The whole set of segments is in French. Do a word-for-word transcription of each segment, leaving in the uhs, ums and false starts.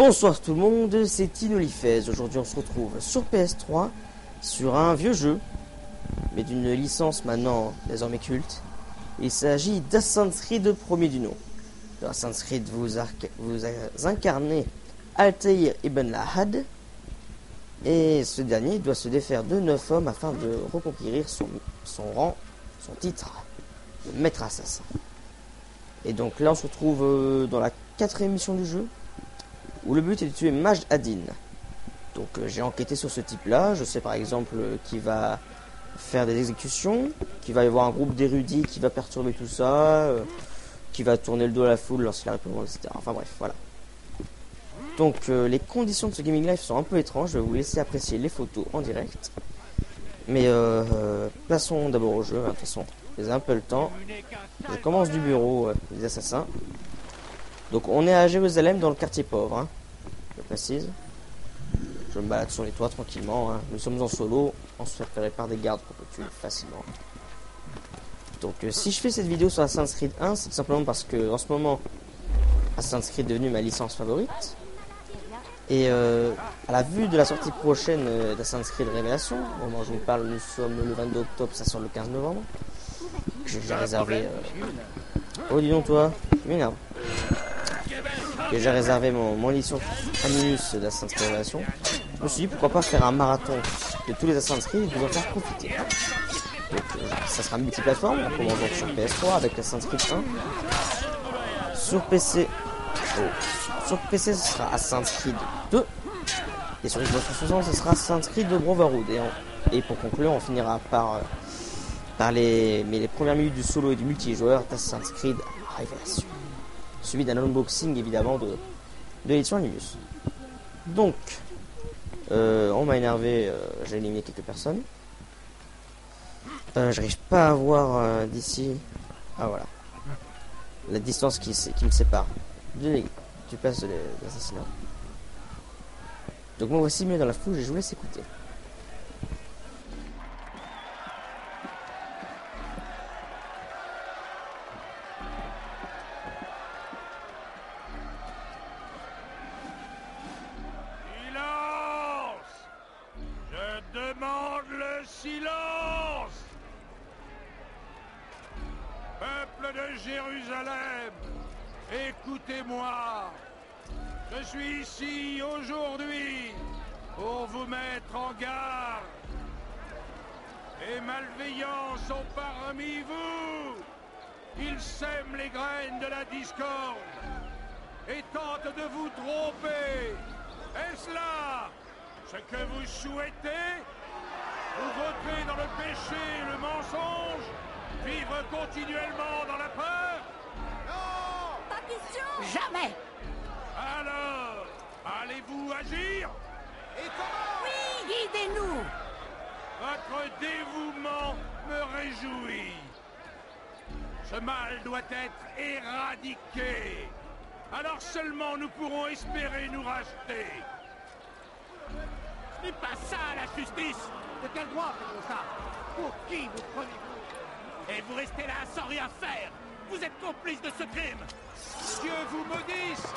Bonsoir tout le monde, c'est Tinolifez. Aujourd'hui on se retrouve sur P S trois sur un vieux jeu, mais d'une licence maintenant désormais culte. Il s'agit d'Assassin's Creed premier du nom. Dans Assassin's Creed vous, vous incarnez Altaïr Ibn Lahad, et ce dernier doit se défaire de neuf hommes afin de reconquérir son, son rang, son titre de maître assassin. Et donc là on se retrouve euh, dans la quatrième mission du jeu, où le but est de tuer Majd ad-Din. Donc euh, j'ai enquêté sur ce type là, je sais par exemple euh, qu'il va faire des exécutions, qu'il va y avoir un groupe d'érudits qui va perturber tout ça, euh, qui va tourner le dos à la foule lorsqu'il arrive, et cetera. Enfin bref, voilà. Donc euh, les conditions de ce gaming live sont un peu étranges, je vais vous laisser apprécier les photos en direct. Mais euh, euh, passons d'abord au jeu, hein. De toute façon, j'ai un peu le temps. Je commence du bureau euh, des assassins. Donc on est à Jérusalem dans le quartier pauvre, hein, je précise. Je me balade sur les toits tranquillement, hein. Nous sommes en solo, on se fait repérer par des gardes qu'on peut tuer facilement. Donc euh, si je fais cette vidéo sur Assassin's Creed un, c'est tout simplement parce que en ce moment Assassin's Creed est devenu ma licence favorite. Et euh, à la vue de la sortie prochaine euh, d'Assassin's Creed Révélation, au moment où je vous parle, nous sommes le vingt-deux octobre, ça sort le quinze novembre. J'ai déjà réservé... Euh... Oh dis donc toi, tu m'énerves. Que j'ai réservé mon, mon édition Animus d'Assassin's Creed Révélation. Je me suis dit pourquoi pas faire un marathon de tous les Assassin's Creed et vous en faire profiter. Donc euh, ça sera multiplateforme, on commence donc sur P S trois avec Assassin's Creed un. Sur P C, oh, sur P C ce sera Assassin's Creed deux. Et sur Xbox trois cent soixante ce sera Assassin's Creed Brotherhood. Et, on, et pour conclure on finira par, euh, par les, mais les premières minutes du solo et du multijoueur d'Assassin's Creed Révélation. Suivi d'un unboxing évidemment de, de l'édition Animus. Donc, euh, on m'a énervé, euh, j'ai éliminé quelques personnes. Euh, J'arrive pas à voir euh, d'ici. Ah voilà. La distance qui, qui me sépare de les, du place de l'assassinat. Donc moi voici mieux dans la foule et je vous laisse écouter. Demande le silence. Peuple de Jérusalem, écoutez-moi. Je suis ici aujourd'hui pour vous mettre en garde. Les malveillants sont parmi vous. Ils sèment les graines de la discorde et tentent de vous tromper. Est-ce là ce que vous souhaitez? Vous voter dans le péché et le mensonge? Vivre continuellement dans la peur? Non! Pas question! Jamais! Alors, allez-vous agir? Et comment? Oui, guidez-nous! Votre dévouement me réjouit. Ce mal doit être éradiqué. Alors seulement nous pourrons espérer nous racheter. Ce n'est pas ça la justice! De quel droit faites-vous ça? Pour qui vous prenez-vous? Et vous restez là sans rien faire! Vous êtes complice de ce crime! Dieu vous maudisse!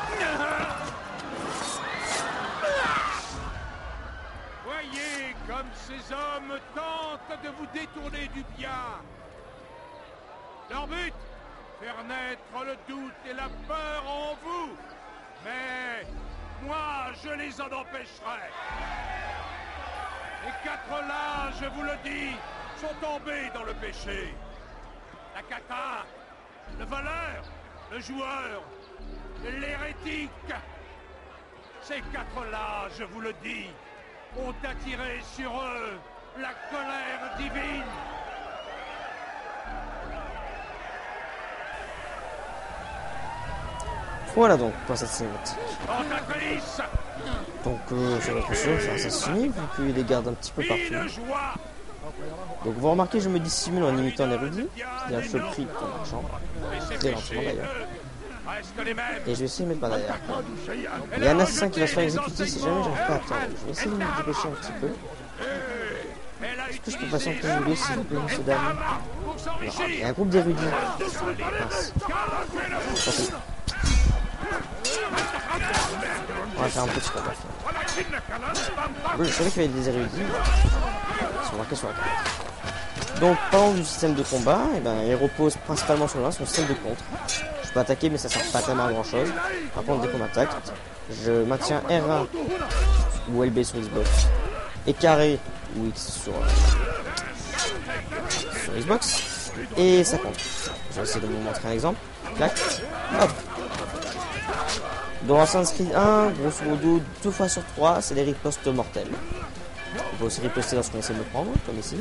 Voyez comme ces hommes tentent de vous détourner du bien! Leur but? Faire naître le doute et la peur en vous! Mais moi, je les en empêcherai! Les quatre là, je vous le dis, sont tombés dans le péché. La cata, le voleur, le joueur, l'hérétique. Ces quatre là, je vous le dis, ont attiré sur eux la colère divine. Voilà donc pour cette cinématique. Tentatrice! Donc euh, j'ai l'impression que c'est assassiné, vu qu'il y a des gardes un petit peu partout. Donc vous remarquez, je me dissimule en imitant l'érudit, c'est-à-dire je prie pour l'argent, très lentement d'ailleurs. Et je vais essayer de mettre par derrière. Il y a un assassin qui va se faire exécuter si jamais j'arrive pas à attendre. Je vais essayer de me dépêcher un petit peu. Est-ce que je peux patienter une vidéo s'il vous plaît, monsieur dame? Il y a un groupe d'érudits. Mince. On va faire un petit combat. Oui, je savais qu'il y avait des érudits. Ils sont marqués sur la carte. Donc, parlons du système de combat. Et ben, il repose principalement sur le son système de contre. Je peux attaquer, mais ça sert pas tellement à grand chose. Par contre, dès qu'on m'attaque, je maintiens R un ou L B sur Xbox et carré ou X sur, sur Xbox. Et ça compte. Je vais essayer de vous montrer un exemple. Clac. Hop. Dans Assassin's Creed un, grosso modo, deux fois sur trois, c'est des ripostes mortels. On peut aussi riposter lorsqu'on essaie de me prendre, comme ici.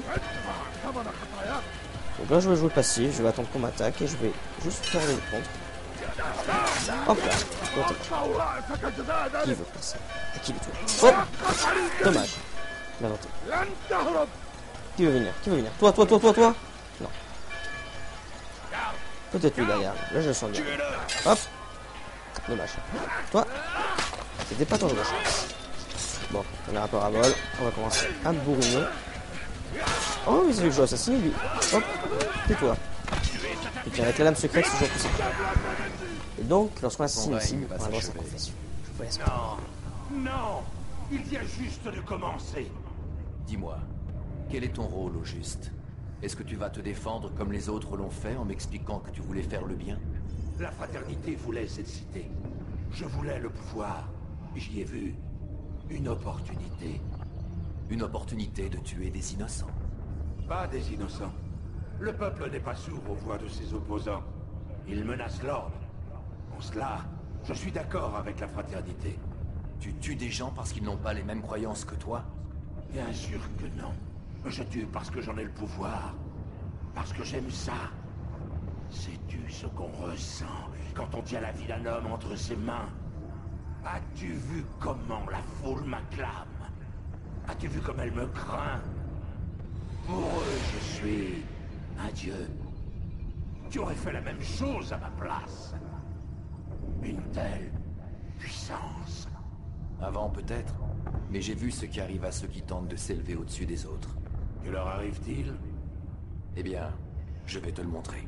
Donc là, je vais jouer passif, je vais attendre qu'on m'attaque et je vais juste faire les contre. Hop là, contre. Qui veut passer? À qui veut tuer? Hop. Dommage. Bien tenté. Qui veut venir? Qui veut venir? Toi, toi, toi, toi, toi? Non. Peut-être lui derrière. Là, je le sens bien. Hop. Dommage. Toi, c'était pas ton jeu de chance. Bon, on a un parabole. On va commencer à me bourriner. Oh, mais c'est lui que je dois assassiner, lui. Hop, tais-toi. Et puis avec la lame secrète, c'est toujours possible. Et donc, lorsqu'on assassine une cible, on a droit à sa confession. Je vous laisse. Non, non, il vient juste de commencer. Dis-moi, quel est ton rôle au juste? Est-ce que tu vas te défendre comme les autres l'ont fait en m'expliquant que tu voulais faire le bien? La fraternité voulait cette cité. Je voulais le pouvoir. J'y ai vu une opportunité. Une opportunité de tuer des innocents. Pas des innocents. Le peuple n'est pas sourd aux voix de ses opposants. Il menace l'ordre. En cela, je suis d'accord avec la fraternité. Tu tues des gens parce qu'ils n'ont pas les mêmes croyances que toi? Bien sûr que non. Je tue parce que j'en ai le pouvoir. Parce que j'aime ça. Sais-tu ce qu'on ressent quand on tient la vie d'un homme entre ses mains? As-tu vu comment la foule m'acclame? As-tu vu comme elle me craint? Pour eux, je suis un dieu. Tu aurais fait la même chose à ma place. Une telle puissance. Avant peut-être, mais j'ai vu ce qui arrive à ceux qui tentent de s'élever au-dessus des autres. Que leur arrive-t-il? Eh bien, je vais te le montrer.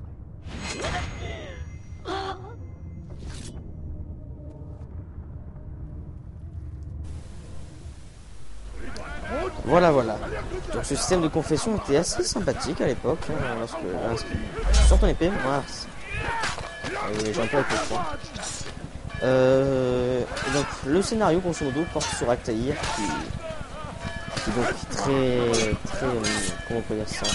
Voilà, voilà. Donc ce système de confession était assez sympathique à l'époque, hein, lorsque sur ton épée, moi, j'ai un peu avec le point. Euh, donc le scénario grosso modo porte sur Altaïr qui, qui est donc très, très, euh, comment on peut dire ça,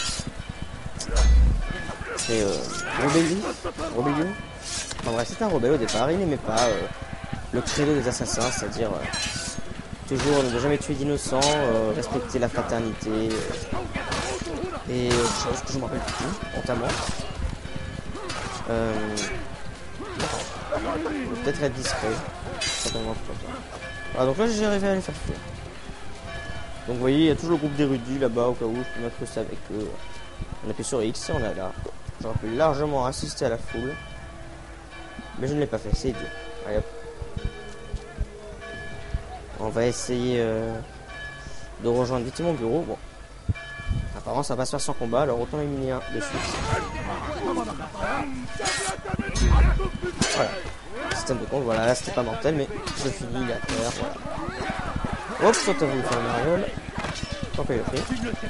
très euh, rébellion, rébellion. Enfin bref, c'était un rebelle au départ, il n'aimait pas euh, le credo des assassins, c'est-à-dire euh, toujours ne jamais tuer d'innocents, euh, respecter la fraternité euh, et autre chose que je me rappelle plus, notamment. Euh, peut-être être discret. Certainement. Voilà, donc là j'ai arrivé à les faire fuir. Donc vous voyez, il y a toujours le groupe d'érudits là-bas au cas où je peux mettre ça avec eux. On appuie sur X et on est là. J'aurais pu largement assister à la foule. Mais je ne l'ai pas fait, c'est idiot. Allez hop. On va essayer euh, de rejoindre vite mon bureau. Bon. Apparemment ça va pas se faire sans combat, alors autant éliminer un de suite. Voilà. Système de compte, voilà, là c'était pas mortel, mais je finis la terre, voilà. Hop, soit t'as voulu faire une mariole. Tant pis le prix.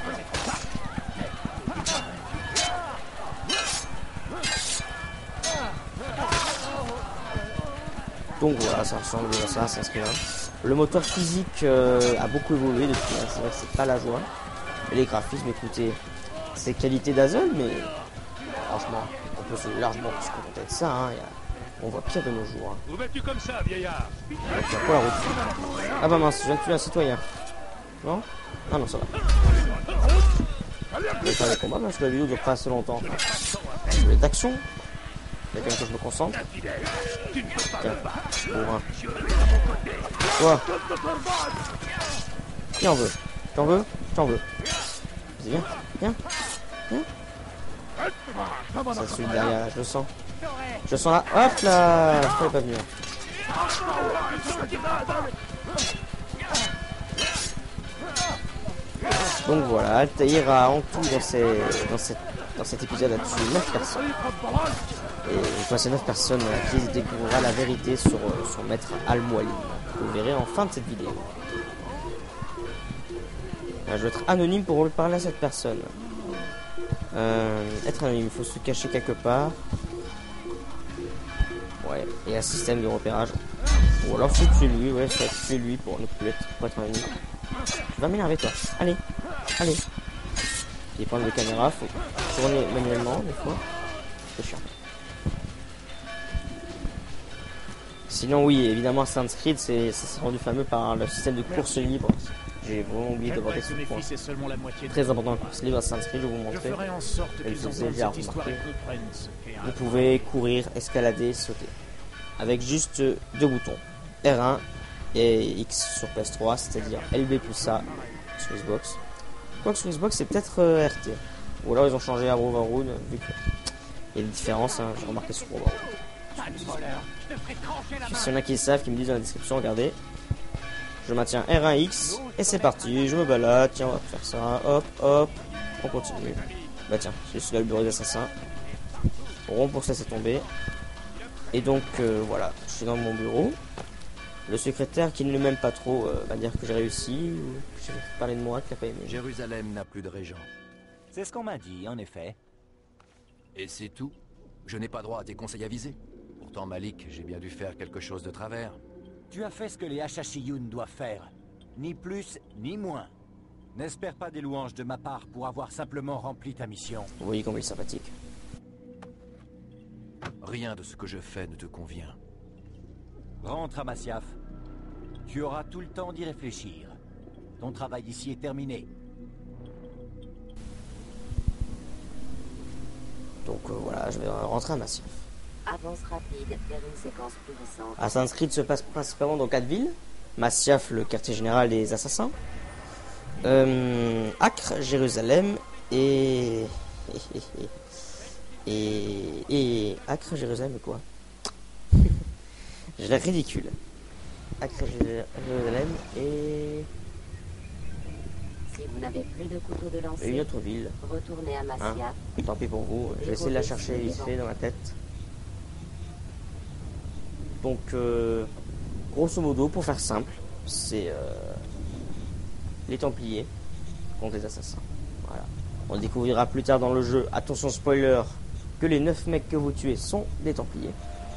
Donc voilà, ça ressemble à ça, ça se fait là. Le moteur physique euh, a beaucoup évolué depuis, hein. C'est vrai que c'est pas la joie. Et les graphismes, écoutez, c'est qualité d'Azul, mais franchement, on peut se largement se contenter de ça, hein. Y a... On voit pire de nos jours. Hein. Où vas-tu comme ça, vieillard? Tiens, quoi la route? Ah bah mince, je viens de tuer un citoyen. Non? Ah non, ça va. Je vais faire les combats parce que la vidéo dure pas assez longtemps. Je vais d'action. Il y a quand même que je me concentre. Tiens, pour un. Toi. Qui en veut? Qui en veut? Qui en veut? Vas-y, viens, viens, viens. Ça celui derrière, là, je le sens. Je le sens là. Hop là! Je pouvais pas venir. Donc voilà, Altaïr a en tout dans, ces, dans, cette, dans cet épisode a tué neuf personnes. Et enfin, ces neuf personnes à qui il découvrira la vérité sur euh, son maître Al-Mualim. Vous verrez en fin de cette vidéo. Je vais être anonyme pour parler à cette personne. Euh, être anonyme, il faut se cacher quelque part. Ouais, et un système de repérage. Ou alors faut tuer lui, ouais, faut tuer lui pour ne plus être, pour être anonyme. Tu vas m'énerver toi. Allez, allez. Et prendre de caméra, faut tourner manuellement des fois. C'est chiant. Sinon oui, évidemment Assassin's Creed c'est rendu fameux par le système de course libre. J'ai vraiment oublié d'aborder ce point. Très important, la course libre Assassin's Creed, je vais vous montrer. Et vous avez déjà remarqué. Vous pouvez courir, escalader, sauter. Avec juste deux boutons. R un et X sur P S trois, c'est-à-dire L B plus A sur Xbox. Quoique sur Xbox c'est peut-être euh, R T. Ou alors ils ont changé à Overrun, vu qu'il y a des différences, hein, j'ai remarqué sur Overrun. S'il y en a qui le savent, qui me disent dans la description, regardez. Je maintiens R un X et c'est parti, je me balade, tiens on va faire ça, hop hop, on continue. Bah tiens, c'est celui-là le bureau des assassins. Rond pour ça c'est tombé. Et donc euh, voilà, je suis dans mon bureau. Le secrétaire qui ne m'aime pas trop euh, va dire que j'ai réussi, ou que j'ai parlé de moi, qu'il n'a pas aimé. Jérusalem n'a plus de régent. C'est ce qu'on m'a dit, en effet. Et c'est tout. Je n'ai pas droit à tes conseils avisés. Pourtant, Malik, j'ai bien dû faire quelque chose de travers. Tu as fait ce que les Hachachiyun doivent faire. Ni plus, ni moins. N'espère pas des louanges de ma part pour avoir simplement rempli ta mission. Vous voyez comme il est sympathique. Rien de ce que je fais ne te convient. Rentre à Masyaf. Tu auras tout le temps d'y réfléchir. Ton travail ici est terminé. Donc euh, voilà, je vais rentrer à Masyaf. Avance rapide vers une séquence plus récente. Assassin's Creed se passe principalement dans quatre villes. Masyaf, le quartier général des assassins. Euh, Acre, Jérusalem et... Et... Et... Acre, Jérusalem et quoi? J'ai l'air ridicule. Acre, Jérusalem et... Si vous n'avez plus de couteau de lancer, et une autre ville. retournez à Masyaf. Hein, tant pis pour vous. Je vais essayer de la chercher vite fait dans ma tête. Donc, euh, grosso modo, pour faire simple, c'est euh, les Templiers contre les assassins. Voilà. On découvrira plus tard dans le jeu, attention spoiler, que les neuf mecs que vous tuez sont des Templiers.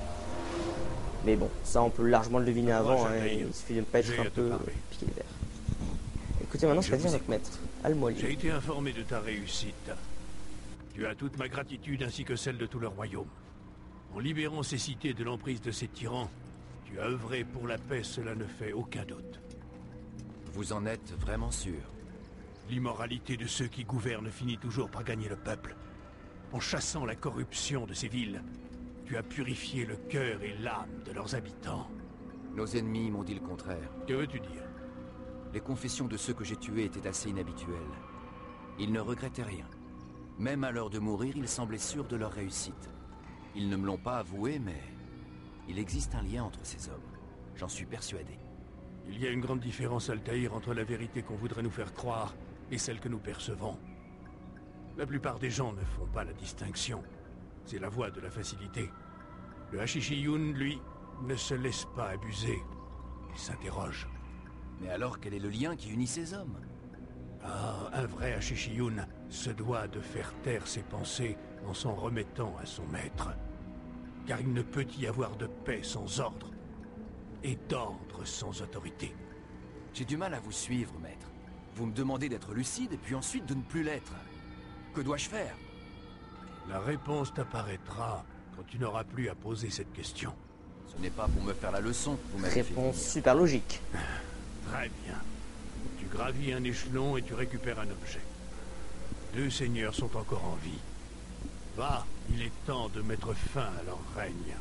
Mais bon, ça on peut largement le deviner avant, hein, il suffit de ne pas être un peu piqué les verres. Écoutez maintenant ce qu'a dit notre maître, Al-Mualim. J'ai été informé de ta réussite. Tu as toute ma gratitude ainsi que celle de tout le royaume. En libérant ces cités de l'emprise de ces tyrans, tu as œuvré pour la paix, cela ne fait aucun doute. Vous en êtes vraiment sûr? L'immoralité de ceux qui gouvernent finit toujours par gagner le peuple. En chassant la corruption de ces villes, tu as purifié le cœur et l'âme de leurs habitants. Nos ennemis m'ont dit le contraire. Que veux-tu dire? Les confessions de ceux que j'ai tués étaient assez inhabituelles. Ils ne regrettaient rien. Même à l'heure de mourir, ils semblaient sûrs de leur réussite. Ils ne me l'ont pas avoué, mais il existe un lien entre ces hommes. J'en suis persuadé. Il y a une grande différence, Altaïr, entre la vérité qu'on voudrait nous faire croire et celle que nous percevons. La plupart des gens ne font pas la distinction. C'est la voie de la facilité. Le Hachishiyun, lui, ne se laisse pas abuser. Il s'interroge. Mais alors, quel est le lien qui unit ces hommes? Ah, un vrai Hachishiyun se doit de faire taire ses pensées en s'en remettant à son maître. Car il ne peut y avoir de paix sans ordre, et d'ordre sans autorité. J'ai du mal à vous suivre, maître. Vous me demandez d'être lucide, et puis ensuite de ne plus l'être. Que dois-je faire? La réponse t'apparaîtra quand tu n'auras plus à poser cette question. Ce n'est pas pour me faire la leçon que vous m'avez fait Réponse venir. super logique. Très bien. Tu gravis un échelon et tu récupères un objet. Deux seigneurs sont encore en vie. Va, il est temps de mettre fin à leur règne.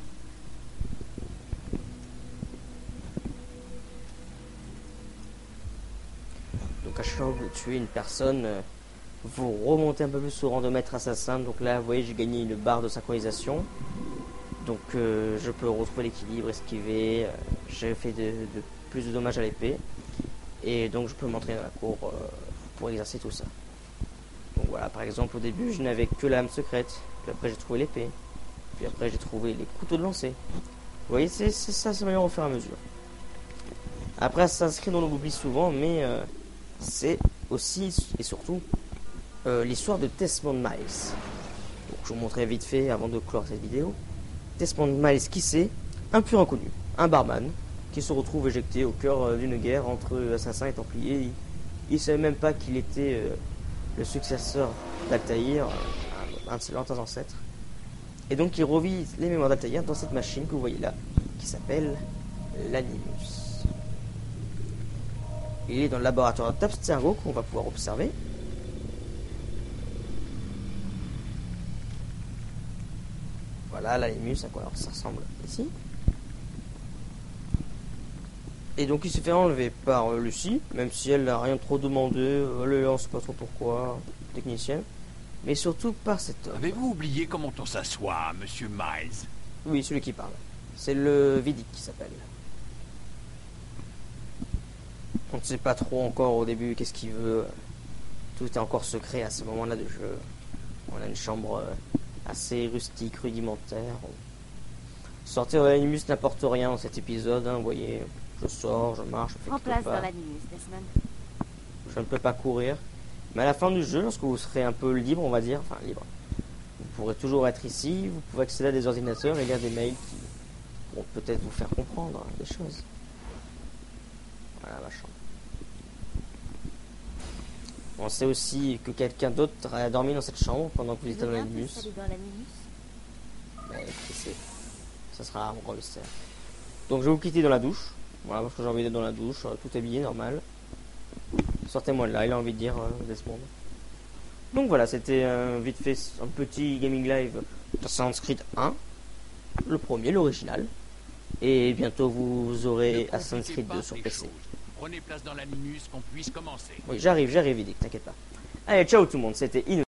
Donc à chaque fois que vous tuez une personne, euh, vous remontez un peu plus au rang de maître assassin. Donc là, vous voyez, j'ai gagné une barre de synchronisation. Donc euh, je peux retrouver l'équilibre, esquiver. Euh, j'ai fait de, de plus de dommages à l'épée. Et donc je peux m'entraîner dans la cour euh, pour exercer tout ça. Donc voilà, par exemple, au début, je n'avais que la lame secrète. Puis après, j'ai trouvé l'épée. Puis après, j'ai trouvé les couteaux de lancer. Vous voyez, c'est ça, ça s'améliore au fur et à mesure. Après, ça s'inscrit dans l'oubli souvent, mais euh, c'est aussi et surtout euh, l'histoire de Desmond Miles. Donc, je vous montrerai vite fait avant de clore cette vidéo. Desmond Miles, qui c'est? Un pur inconnu, un barman, qui se retrouve éjecté au cœur euh, d'une guerre entre assassins et templiers. Il ne savait même pas qu'il était euh, le successeur d'Altaïr, un, un de ses lointains ancêtres. Et donc il revit les mémoires d'Altaïr dans cette machine que vous voyez là, qui s'appelle l'Animus. Il est dans le laboratoire d'Abstergo qu'on va pouvoir observer. Voilà l'Animus, à quoi alors ça ressemble ici. Et donc il s'est fait enlever par euh, Lucie, même si elle n'a rien trop demandé, elle ne sait pas trop pourquoi, technicienne. Mais surtout par cet homme. Avez-vous oublié comment on s'assoit, monsieur Miles? Oui, celui qui parle. C'est le Vidic qui s'appelle. On ne sait pas trop encore au début qu'est-ce qu'il veut. Tout est encore secret à ce moment-là de jeu. On a une chambre assez rustique, rudimentaire. Sortir de l'Animus n'apporte rien dans cet épisode, hein, vous voyez. Je sors, je marche, je fais Prends place pas. dans l'Animus, Desmond. Je ne peux pas courir. Mais à la fin du jeu, lorsque vous serez un peu libre, on va dire, enfin libre, vous pourrez toujours être ici, vous pouvez accéder à des ordinateurs et lire des mails qui vont peut-être vous faire comprendre des choses. Voilà ma chambre. On sait aussi que quelqu'un d'autre a dormi dans cette chambre pendant que vous étiez dans l'Animus. dans l'Animus. Mais écoutez, c'est... ça sera un grand mystère. Donc je vais vous quitter dans la douche. Voilà, parce que j'ai envie d'être dans la douche, tout habillé, normal. Sortez-moi de là, il a envie de dire euh, Desmond. Donc voilà, c'était euh, vite fait un petit gaming live d'Assassin's Creed un. Le premier, l'original. Et bientôt vous aurez Assassin's Creed deux sur P C. Prenez place dans l'Animus qu'on puisse commencer. Oui, j'arrive, j'arrive, Vidic, t'inquiète pas. Allez, ciao tout le monde, c'était Ino.